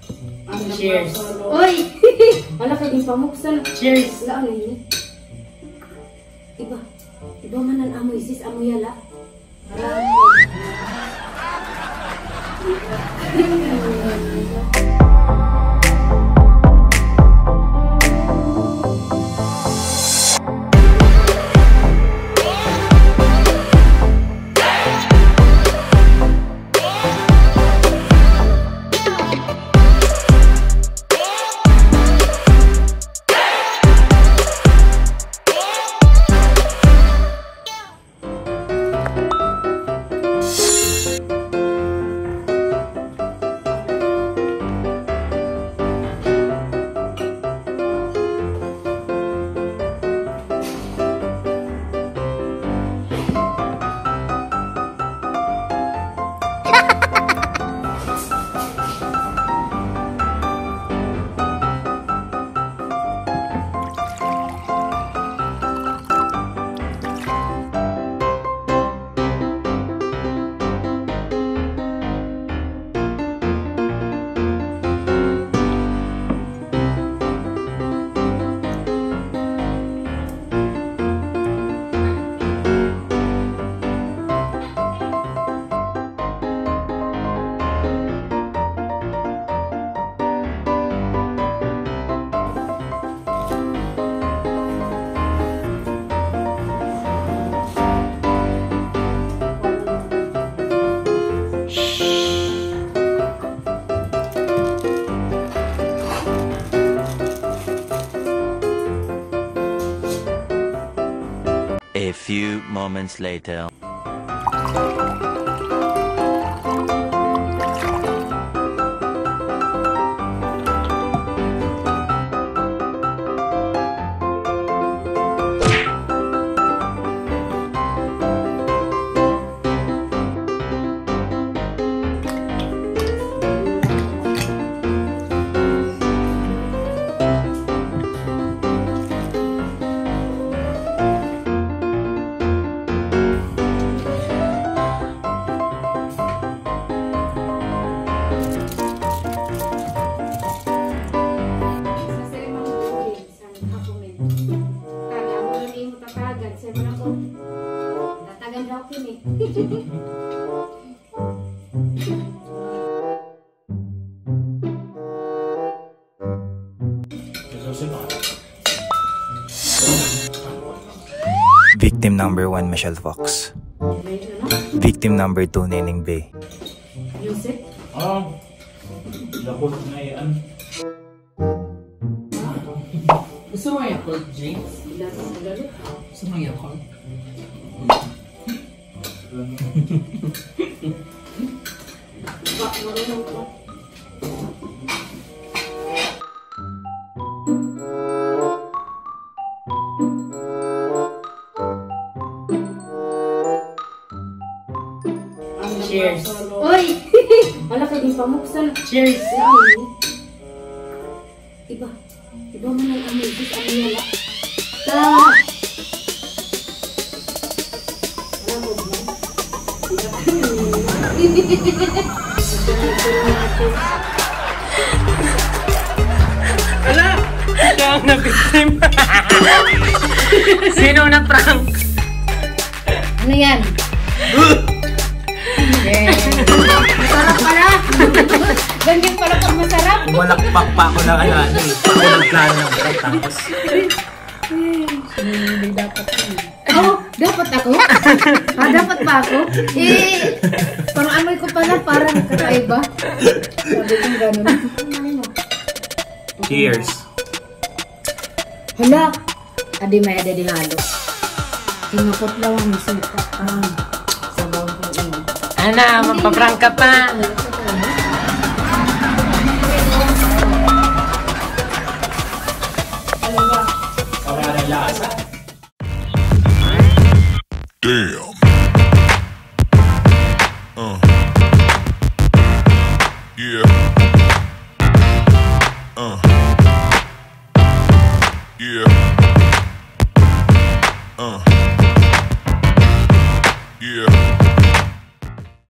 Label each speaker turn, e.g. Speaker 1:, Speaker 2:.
Speaker 1: Cheers.
Speaker 2: Oy! Wala ka din pamuksan.
Speaker 1: Cheers.
Speaker 2: Wala ano yun? Iba. Iba man ang amoy sis. Amoy yala.
Speaker 3: A few moments later.
Speaker 4: Victim number 1, Michelle Fox. Victim number 2, Neneng Bay.
Speaker 2: Joseph?
Speaker 1: Lakot na yan. Gusto mo yung cold drinks? Gusto mo yung cold?
Speaker 2: Marunong ko.
Speaker 1: Cheers.
Speaker 2: Oy! Wala ka din pamuksan.
Speaker 1: Cheers.
Speaker 2: Wala ano yun? Iba. Iba man ang amoy sis. Amoy yala. Wala mo ba?
Speaker 1: Wala! Siya ang na-victim. Sino na-prank?
Speaker 2: Ano yan? Masarap pala! Ganyan pala pag masarap!
Speaker 4: Malakpak pa ako ng ano eh. Ako nagplano ng break tapos.
Speaker 2: Dapat yun. Oh, dapat ako? Dapat pa ako? Parang amoy ko pala, parang kakaiba. Sabi kong gano'n.
Speaker 4: Cheers.
Speaker 2: Hala! Adi may ada di lalo. Tinapot lang ang suka. Sabaw ko yun.
Speaker 1: Ana, magpa-prank ka pa.
Speaker 5: Damn. Yeah. Yeah.